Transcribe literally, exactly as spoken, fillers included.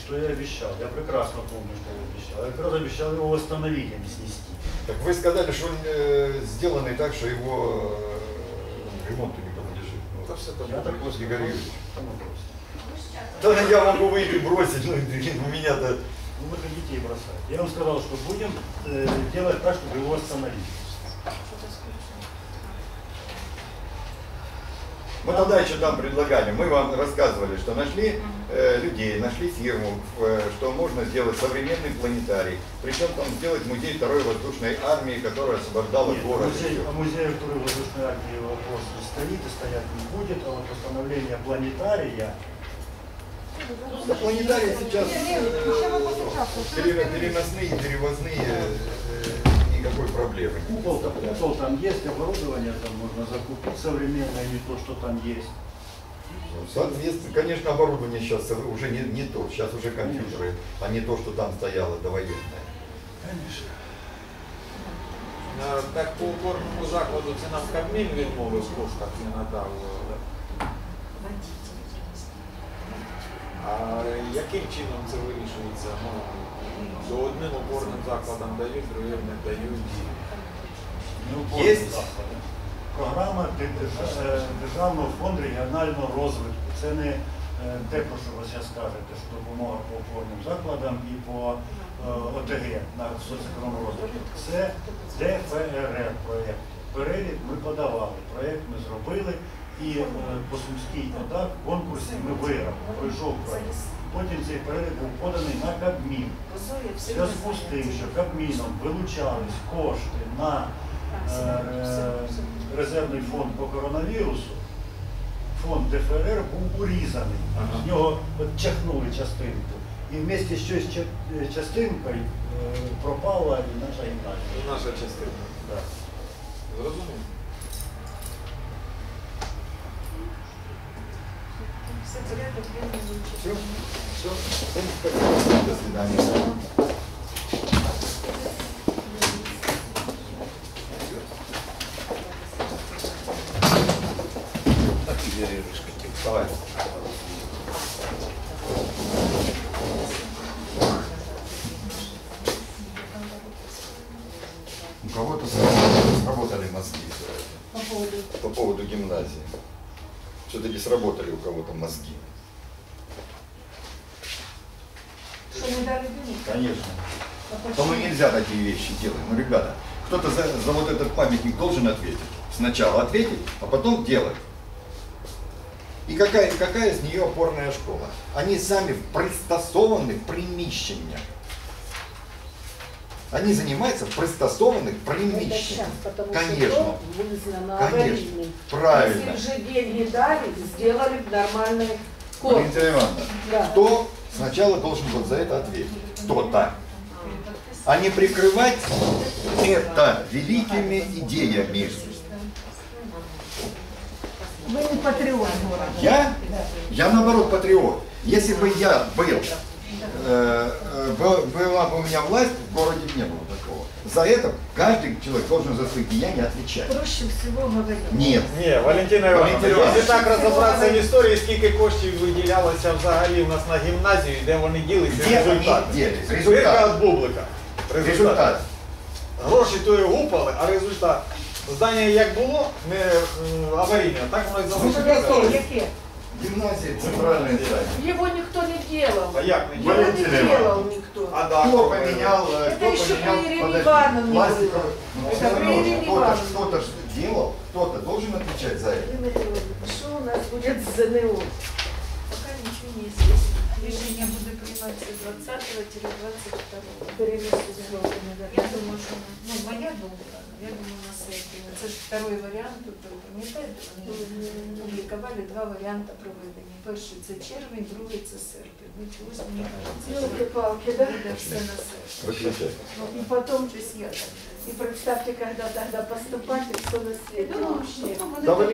что я обещал. Я прекрасно помню, что я обещал. Я как раз обещал его восстановить, а не снести. Так вы сказали, что он э, сделанный так, что его э, ремонту не подлежит. Ну, Да все там я так после Игорь Юрьевич. Да, Да я могу выйти бросить, ну у меня-то... ну, вы хотите и бросать. Я вам сказал, что будем э, делать так, чтобы его восстановить. Мы тогда еще там предлагали, мы вам рассказывали, что нашли э, людей, нашли фирму, э, что можно сделать современный планетарий. Причем там сделать музей второй воздушной армии, которая освобождала Нет, город. музей, а музей второй воздушной армии вопрос не стоит и стоять не будет, а вот восстановление планетария. Да, планетарии сейчас э, переносные, перевозные, э, никакой проблемы. Купол там, купол там есть, оборудование там можно закупить современное, не то, что там есть. Соответственно, конечно, оборудование сейчас уже не, не то, сейчас уже компьютеры, а не то, что там стояло довоенное. Конечно. Так по опорному закладу це нам Кабмін відмовив в коштах не надав. А яким чином це вирішується? Ну, до одним опорним закладам дають, другим не дають. Є програма Державного фонду регіонального розвитку. Це не те, про що ви зараз кажете, що допомога по опорним закладам і по О Те Ге на соціоекономічному розвитку. Це Де Фе Ер Ер проєкт. Перелік ми подавали, проєкт ми зробили. І е, по Сумській ОДА в конкурсі ми виграли, пройшов проєкт. Потім цей перелік був поданий на Кабмін. В зв'язку з тим, що Кабміном вилучались кошти на е, резервний фонд по коронавірусу, фонд Де Фе Ер Ер був урізаний. З нього чахнули частинку. І вместе з цією частинкою е, пропала і наша гімназія. І наша частина. Да. Зрозуміло. Все, все, до свидания. Давай. У кого-то сработали мозги По поводу. по поводу гимназии. Все-таки сработали у кого-то мозги. Что не дали денег? Конечно. А Тому почему? нельзя такие вещи делать. Ну, ребята, кто-то за, за вот этот памятник должен ответить. Сначала ответить, а потом делать. И какая, какая из нее опорная школа? Они сами пристосованы в приміщеннях. Они занимаются в пристосованных Это приміщеннях. сейчас, потому Конечно. что то вызвано Конечно. аварийным. Правильно. Если же деньги дали, сделали в нормальный корпус. Валентина Ивановна, Да. кто сначала должен был за это ответить? Кто-то. А не прикрывать это великими идеями. Вы не патриот города. Я? Да. Я наоборот патриот. Если бы я был, э, э, был- была бы у меня власть, в городе не было такого. За это каждый человек должен за свои деяния отвечать. Проще всего говорить. Нет. Ні, Валентина Івановна, Валентина Івановна. якщо так розібратися в історії, скільки коштів виділялося взагалі у нас на гімназію, де вони ділися, Де вони результат. ділись? Результат Результат. від бублика. Результат. Гроші то і гупали, а результат. Здання як було, не м, аварійне, так воно і Ну, залишилося. яке? Яке? Гимназия центральная здание. Его никто не делал. А як не Его діло? не Валентина делал Ивановна. никто. А да, Кто хто поменял, э, Это кто еще поменял, при Ирине подожди, Ивановне пластиковую- было. Ну, Это всё при равно, Ирине кто-то ж- Ивановне. кто-то ж делал, кто-то должен отвечать за это. Дмитрий Иванович, что у нас будет с Зэ Эн О? Пока ничего не известно. Решение будет приниматься двадцатого двадцать второго. Перенести сроки, Я наверное. думаю, що ну, моя думка, я думаю, на сайте. Це ж второй варіант, тут ви пам'ятаєте, вони публікували два варіанти проведення. Перший це червень, другий це серпень. Ну, чогось мені кажеться, що Елки-палки, да? буде все на серпень. Выключай. Ну, И потом, щось я так. и представьте, когда тогда поступать, и все на свете. Ну, вообще. ну, вони Да вы